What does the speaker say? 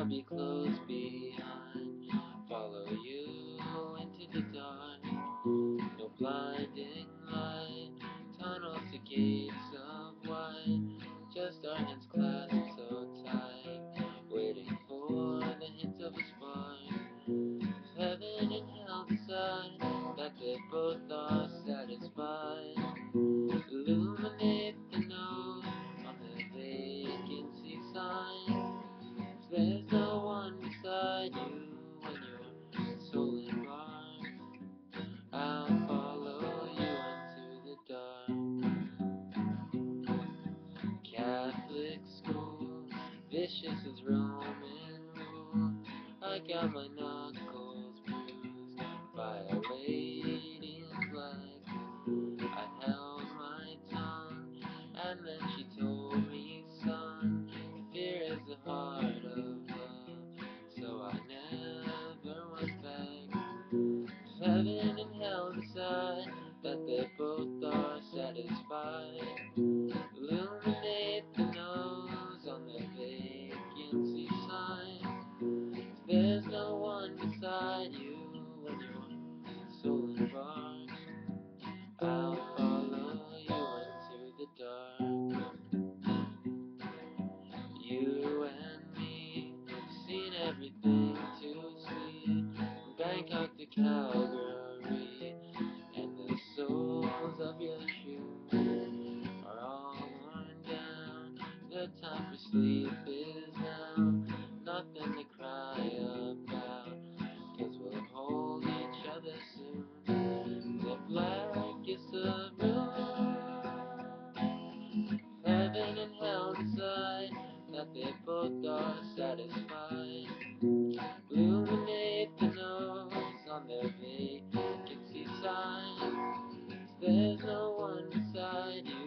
be close behind, follow you into the dark. No blinding light, tunnels to gates of white, just our hands clasped so tight, waiting for the hint of a spark. If heaven and hell decide that they both are satisfied, illuminate the note on the vacancy sign. If there's no one beside you when your soul embarks, I'll follow you into the dark. Catholic school, vicious as Roman rule. I got my knuckles bruised by a lady's leg. I held my tongue, and then she told me, son, fear is the heart of love, so I never went back. If heaven and hell decide that they both are satisfied, illuminate the nose on the vacancy sign. If there's no one beside you when your soul embarks, I'll follow you into the dark. You and me, seen everything to see, from Bangkok to Calgary, and the soles of your shoes are all worn down. The time for sleep is now, nothing to cry about, 'cause we'll hold each other soon. The blackest of rooms, heaven and hell decide that they both are satisfied. Illuminate the nose on their vacancy sign. There's no one beside you